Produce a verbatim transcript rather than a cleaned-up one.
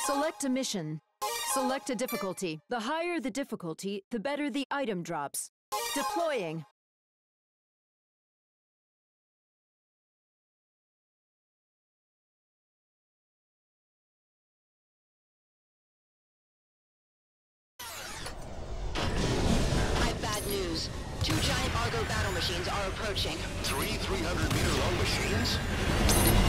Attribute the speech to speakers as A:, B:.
A: Select a mission. Select a difficulty. The higher the difficulty, the better the item drops. Deploying.
B: I have bad news. Two giant Argo battle machines are approaching.
C: Three three hundred meter long machines?